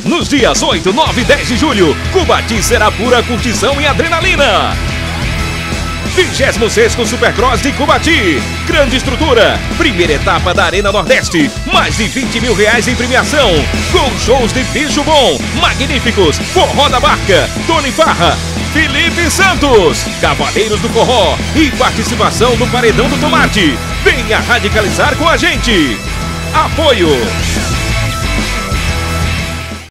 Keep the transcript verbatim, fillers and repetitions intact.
Nos dias oito, nove e dez de julho, Cubati será pura curtição e adrenalina. vigésimo sexto Supercross de Cubati. Grande estrutura. Primeira etapa da Arena Nordeste. Mais de vinte mil reais em premiação. Com shows de Bicho Bom, Magníficos, Forró da Barca, Tony Farra, Felipe Santos, Cavaleiros do Forró e participação no Paredão do Tomate. Venha radicalizar com a gente. Apoio